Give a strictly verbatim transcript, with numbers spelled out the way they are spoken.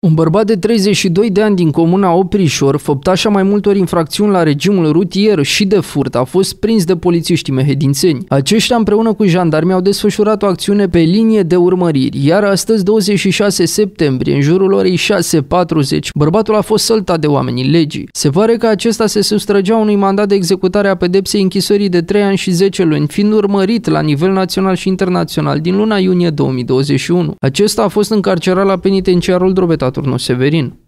Un bărbat de treizeci și doi de ani din comuna Oprișor, făptaș a mai multor infracțiuni la regimul rutier și de furt, a fost prins de polițiștii mehedințeni. Aceștia împreună cu jandarmi au desfășurat o acțiune pe linie de urmăriri, iar astăzi, douăzeci și șase septembrie, în jurul orei șase patruzeci, bărbatul a fost săltat de oamenii legii. Se pare că acesta se sustrăgea unui mandat de executare a pedepsei închisorii de trei ani și zece luni, fiind urmărit la nivel național și internațional din luna iunie două mii douăzeci și unu. Acesta a fost încarcerat la penitenciarul Drobeta Turnul Severin.